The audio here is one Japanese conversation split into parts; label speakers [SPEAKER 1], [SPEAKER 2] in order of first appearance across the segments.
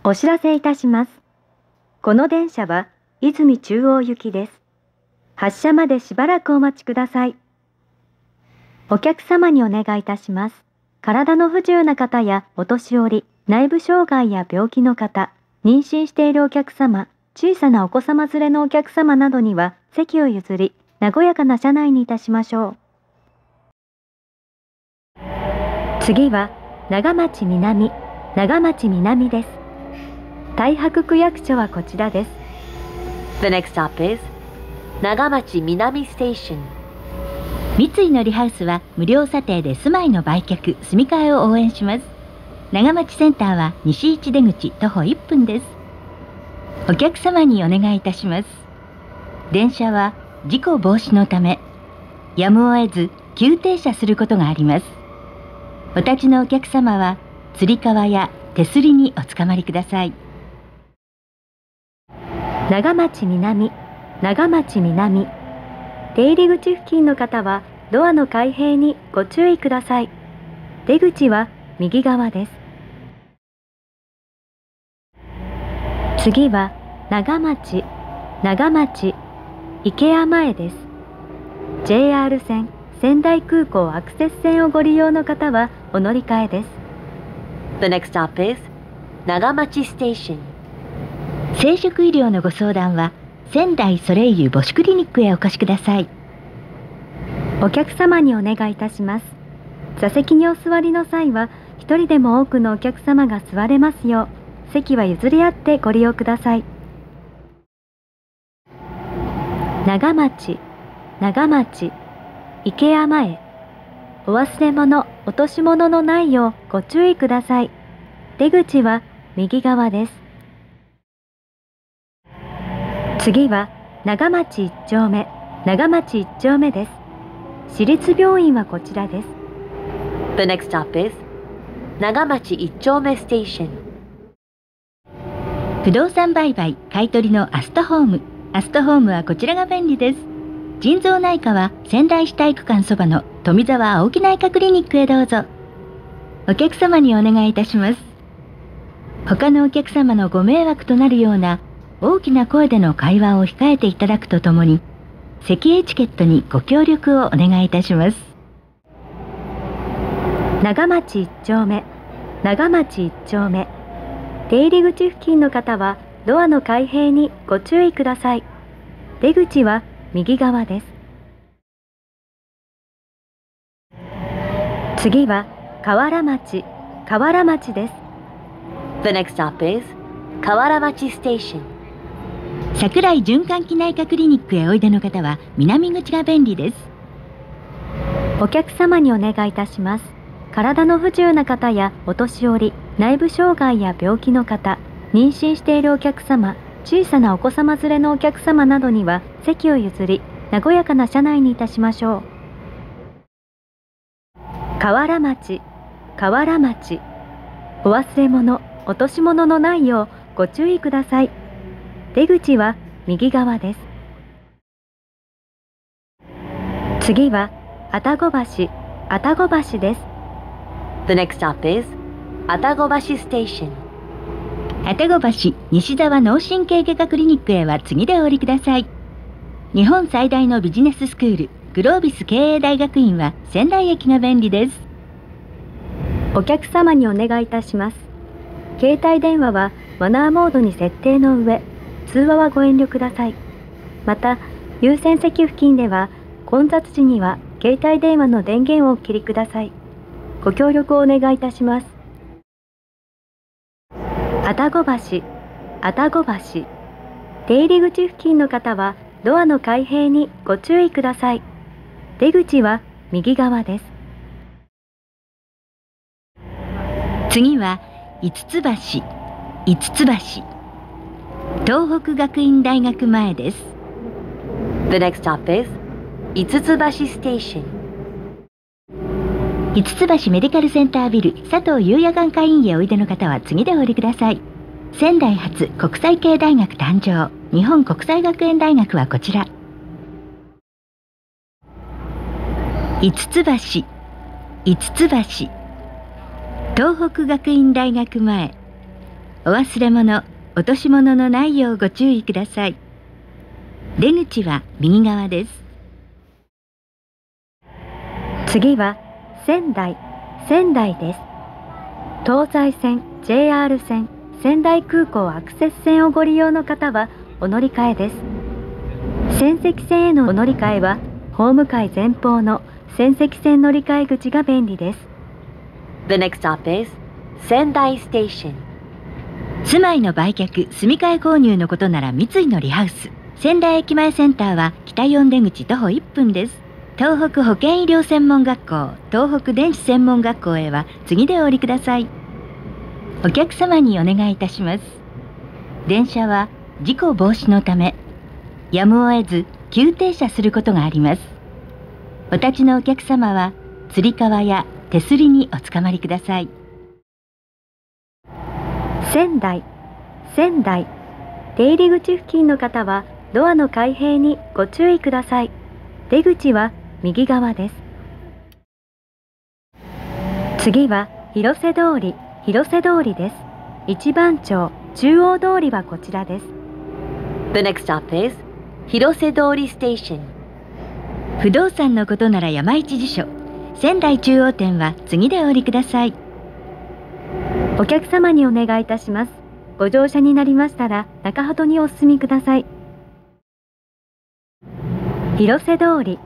[SPEAKER 1] お知らせいたします。この電車は泉中央行きです。発車までしばらくお待ちください。お客様にお願いいたします。体の不自由な方やお年寄り、内部障害や病気の方、妊娠しているお客様、小さなお子様連れのお客様などには席を譲り、和やかな車内にいたしましょう。次は長町南です。太白区役所はこちらです。
[SPEAKER 2] The next stop is 長町南ステーション。
[SPEAKER 3] 三井のリハウスは無料査定で住まいの売却、住み替えを応援します。長町センターは西一出口徒歩1分です。お客様にお願いいたします。電車は事故防止のため、やむを得ず急停車することがあります。お立ちのお客様は、つり革や手すりにおつかまりください。
[SPEAKER 1] 長町南。出入り口付近の方はドアの開閉にご注意ください。出口は右側です。次は長町池谷前です。JR 線仙台空港アクセス線をご利用の方はお乗り換えです。
[SPEAKER 2] The next stop is 長町ステーション。
[SPEAKER 3] 生殖医療のご相談は仙台ソレイユ母子クリニックへお越しください。
[SPEAKER 1] お客様にお願いいたします。座席にお座りの際は一人でも多くのお客様が座れますよう席は譲り合ってご利用ください。長町池谷前。お忘れ物落とし物のないようご注意ください。出口は右側です。次は長町1丁目です。市立病院はこちらです。
[SPEAKER 2] The next stop is 長町1丁目ステーション。
[SPEAKER 3] 不動産売買買取のアストホームはこちらが便利です。腎臓内科は仙台市体育館そばの富澤青木内科クリニックへどうぞ。お客様にお願いいたします。他のお客様のご迷惑となるような大きな声での会話を控えていただくとともに、席エチケットにご協力をお願いいたします。
[SPEAKER 1] 長町1丁目。出入り口付近の方はドアの開閉にご注意ください。出口は右側です。次は河原町です。
[SPEAKER 2] The next stop is 河原町ステーション。
[SPEAKER 3] 桜井循環器内科クリニックへおいでの方は南口が便利です。
[SPEAKER 1] お客様にお願いいたします。体の不自由な方やお年寄り、内部障害や病気の方、妊娠しているお客様、小さなお子様連れのお客様などには席を譲り、和やかな車内にいたしましょう。河原町。お忘れ物、落とし物のないようご注意ください。出口は右側です。次は愛宕橋です。
[SPEAKER 2] The next stop is 愛宕橋ステーション。
[SPEAKER 3] 愛宕橋西沢脳神経外科クリニックへは次でお降りください。日本最大のビジネススクールグロービス経営大学院は仙台駅が便利です。
[SPEAKER 1] お客様にお願いいたします。携帯電話はマナーモードに設定の上、通話はご遠慮ください。また、優先席付近では混雑時には携帯電話の電源をお切りください。ご協力をお願いいたします。愛宕橋。出入り口付近の方はドアの開閉にご注意ください。出口は右側です。
[SPEAKER 3] 次は五ツ橋。東北学院大学前です。
[SPEAKER 2] The next stop is 五ツ橋ステーション。
[SPEAKER 3] 五ツ橋メディカルセンタービル佐藤優也眼科医院へおいでの方は次でお降りください。仙台発国際系大学誕生、日本国際学園大学はこちら。五ツ橋東北学院大学前。 お忘れ物、落とし物のないようご注意ください。出口は右側です。
[SPEAKER 1] 次は仙台です。東西線、JR 線、仙台空港アクセス線をご利用の方はお乗り換えです。仙石線へのお乗り換えはホーム階前方の仙石線乗り換え口が便利です。
[SPEAKER 2] The next stop is Sendai Station.
[SPEAKER 3] 住まいの売却、住み替え購入のことなら三井のリハウス。仙台駅前センターは北4出口徒歩1分です。東北保健医療専門学校、東北電子専門学校へは次でお降りください。お客様にお願いいたします。電車は事故防止のため、やむを得ず急停車することがあります。お立ちのお客様は、つり革や手すりにおつかまりください。
[SPEAKER 1] 仙台。出入り口付近の方はドアの開閉にご注意ください。出口は右側です。次は広瀬通りです。一番町、中央通りはこちらです。
[SPEAKER 2] The next stop is 広瀬通り Station.
[SPEAKER 3] 不動産のことなら山一辞書。仙台中央店は次でお降りください。
[SPEAKER 1] お客様にお願いいたします。ご乗車になりましたら中ほどにお進みください。広瀬通り。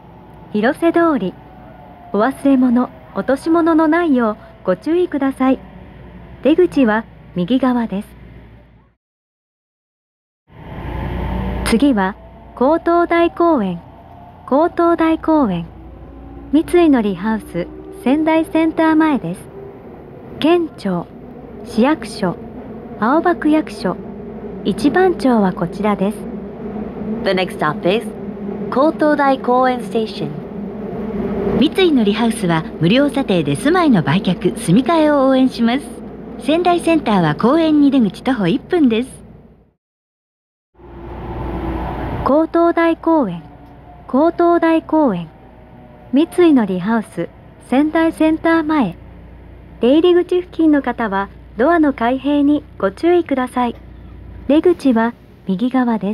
[SPEAKER 1] お忘れ物、落とし物のないようご注意ください。出口は右側です。次は江東台公園。三井のリハウス仙台センター前です。県庁、市役所、青葉区役所、一番町はこちらです。
[SPEAKER 2] The next stop is 江東台公園 Station.
[SPEAKER 3] 三井のリハウスは無料査定で住まいの売却、住み替えを応援します。仙台センターは公園に出口徒歩1分です。
[SPEAKER 1] 江東台公園。三井のリハウス仙台センター前。出入り口付近の方はドアの開閉にご注意ください。出口は右側です。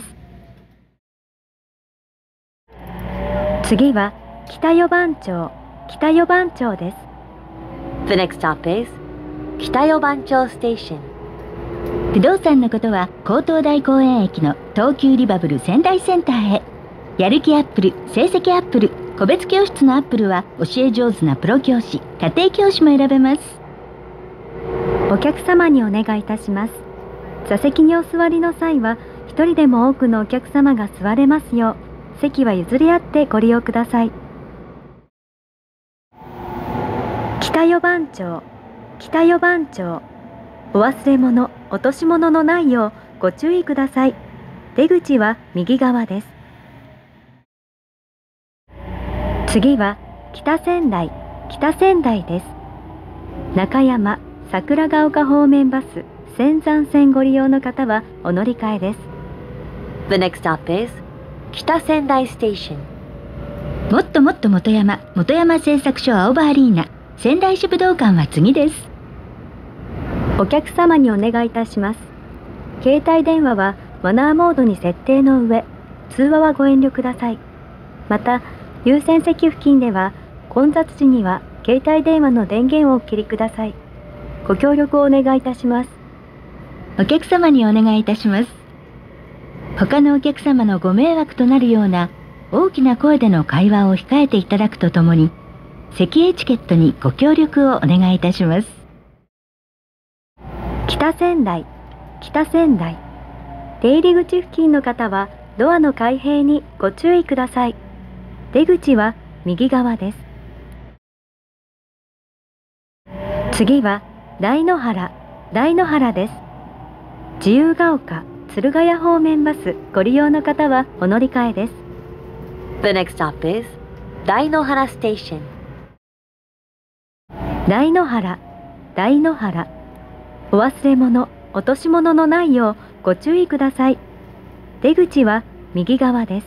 [SPEAKER 1] 次は北四番町です。
[SPEAKER 2] The next stop is 北四番町 Station.
[SPEAKER 3] 不動産のことは江東台公園駅の東急リバブル仙台センターへ。やる気アップル、成績アップル、個別教室のアップルは教え上手なプロ教師、家庭教師も選べます。
[SPEAKER 1] お客様にお願いいたします。座席にお座りの際は一人でも多くのお客様が座れますよう席は譲り合ってご利用ください。北四番町。お忘れ物、落とし物のないようご注意ください。出口は右側です。次は北仙台です。中山、桜ヶ丘方面バス仙山線ご利用の方はお乗り換えです。
[SPEAKER 2] The next stop is 北仙台 Station.
[SPEAKER 3] もっと元山製作所青葉アリーナ、仙台市武道館は次です。
[SPEAKER 1] お客様にお願いいたします。携帯電話はマナーモードに設定の上、通話はご遠慮ください。また、優先席付近では混雑時には携帯電話の電源をお切りください。ご協力をお願いいたします。
[SPEAKER 3] お客様にお願いいたします。他のお客様のご迷惑となるような大きな声での会話を控えていただくとともに、席エチケットにご協力をお願いいたします。
[SPEAKER 1] 北仙台。出入り口付近の方はドアの開閉にご注意ください。出口は右側です。次は台の原です。自由が丘、鶴ヶ谷方面バスご利用の方はお乗り換えです。
[SPEAKER 2] The next stop is 台の原 Station.
[SPEAKER 1] 台の原。お忘れ物、落とし物のないようご注意ください。出口は右側です。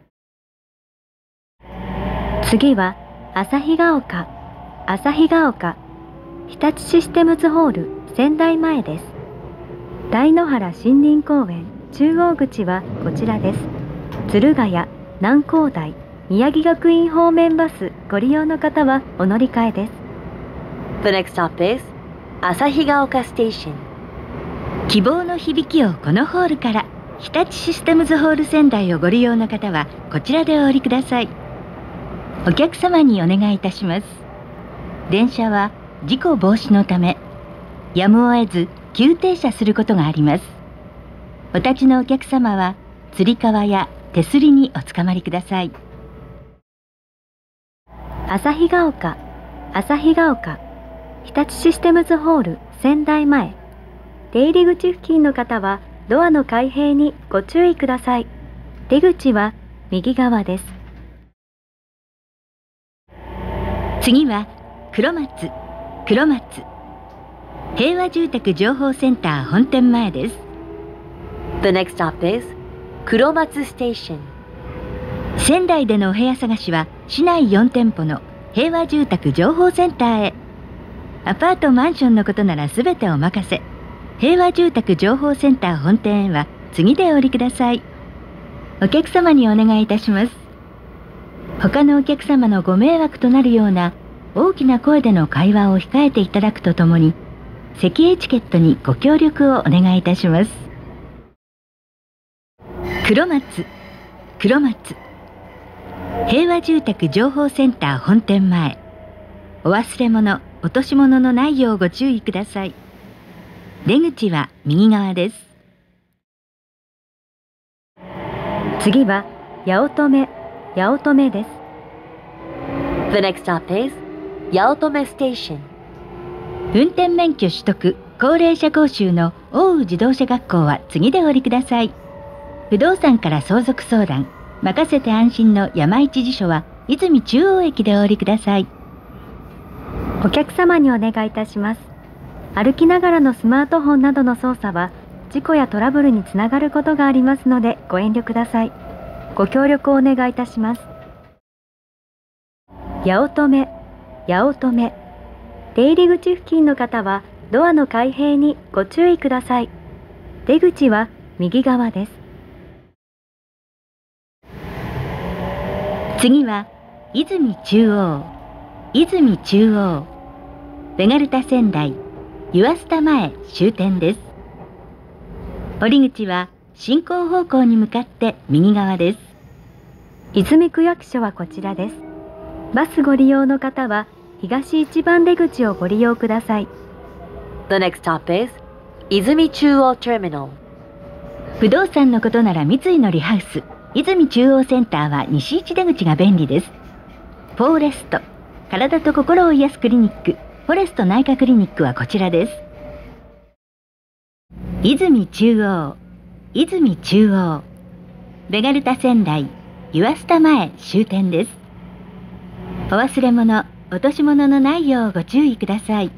[SPEAKER 1] 次は旭ヶ丘。日立システムズホール仙台前です。 大野原森林公園中央口はこちらです。鶴ヶ谷、南光台、宮城学院方面バスご利用の方はお乗り換えです。
[SPEAKER 2] The next stop is 旭ヶ丘 Station.
[SPEAKER 3] 希望の響きをこのホールから。日立システムズホール仙台をご利用の方はこちらでお降りください。お客様にお願いいたします。電車は事故防止のためやむを得ず急停車することがあります。お立ちのお客様はつり革や手すりにおつかまりください。
[SPEAKER 1] 旭ヶ丘、旭ヶ丘、日立システムズホール仙台前。出入り口付近の方はドアの開閉にご注意ください。出口は右側です。
[SPEAKER 3] 次は黒松、黒松。平和住宅情報センター本店前です。
[SPEAKER 2] The next stop is 黒松 Station.
[SPEAKER 3] 仙台でのお部屋探しは市内4店舗の平和住宅情報センターへ。アパートマンションのことならすべてお任せ。平和住宅情報センター本店へは次でお降りください。お客様にお願いいたします。他のお客様のご迷惑となるような大きな声での会話を控えていただくとともに、席エチケットにご協力をお願いいたします。黒松、黒松。平和住宅情報センター本店前。お忘れ物、落とし物のないようご注意ください。出口は右側です。
[SPEAKER 1] 次は八乙女、八乙女です。
[SPEAKER 2] The next stop is 八乙女 Station.
[SPEAKER 3] 運転免許取得、高齢者講習の大宇自動車学校は次でお降りください。不動産から相続相談、任せて安心の山一辞書は泉中央駅でお降りください。
[SPEAKER 1] お客様にお願いいたします。歩きながらのスマートフォンなどの操作は事故やトラブルにつながることがありますのでご遠慮ください。ご協力をお願いいたします。八乙女、八乙女。出入り口付近の方はドアの開閉にご注意ください。出口は右側です。
[SPEAKER 3] 次は泉中央、泉中央。ベガルタ仙台湯浅田前終点です。降り口は進行方向に向かって右側です。
[SPEAKER 1] 泉区役所はこちらです。バスご利用の方は東一番出口をご利用ください。
[SPEAKER 2] The next stop is 泉中央 Terminal.
[SPEAKER 3] 不動産のことなら三井のリハウス泉中央センターは西一出口が便利です。フォーレスト、体と心を癒すクリニック、フォレスト内科クリニックはこちらです。泉中央、泉中央。ベガルタ仙台湯浅田前終点です。お忘れ物、落とし物のないようご注意ください。